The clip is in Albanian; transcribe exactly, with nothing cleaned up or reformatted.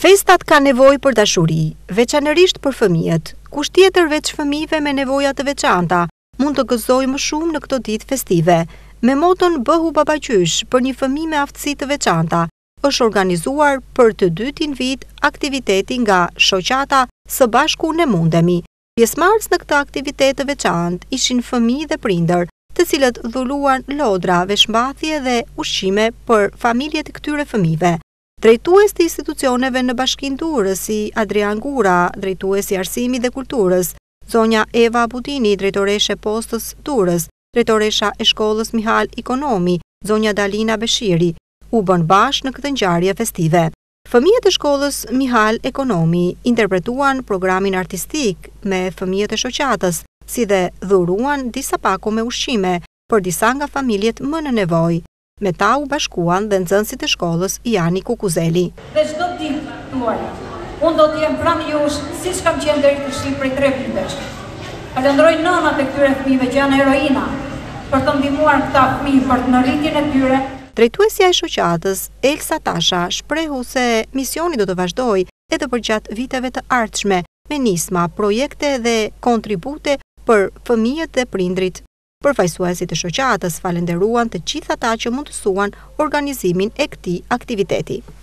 Festat ka nevojë për dashuri, veçanërisht për fëmijët. Kush tjetër veç fëmijëve me nevoja të veçanta mund të gëzojë më shumë në këto ditë festive. Me moton Bëhu babaqysh për një fëmijë me aftësi të veçanta, është organizuar për të dytin vit aktiviteti nga shoqata Së Bashku Ne Mundemi. Pjesëmarrës në këtë aktivitet të veçantë ishin fëmijë dhe prindër, të cilët dhuluan lodra, veshmbathje dhe ushqime për familjet e këtyre fëmijëve. Drejtues të institucioneve në Bashkinë Durrës si Adrian Gura, drejtuesi i arsimit dhe kulturës, zonja Eva Budini, drejtoreshe postës Durrës, drejtoresha e shkollës Mihal Ikonomi, zonja Dalina Beshiri, u bën bashkë në këtë ngjarje festive. Fëmijët e shkollës Mihal Ekonomi interpretuan programin artistik me fëmijët e shoqatës, si dhe dhuruan disa pako me ushqime për disa nga familjet më në nevojë. Me ta u bashkuan dhe nxënësit e shkollës Jani Kukuzeli. Dhe çdo ditë tuaj, unë do të jem pranë jush siç kam qenë deri të shih prej tre vitesh. Falenderoj nënat e këtyre fëmijëve që janë heroina për të ndihmuar këta fëmijë për në rritjen e tyre. Drejtuesja e shoqatës, Elsa Tasha, shprehu se misioni do të vazhdojë edhe përgjatë viteve të ardhshme me nisma, projekte dhe kontribute për fëmijët dhe prindrit. Përfaqësuesit e shoqatës falenderuan të gjithë ata që mundësuan organizimin e këtij aktiviteti.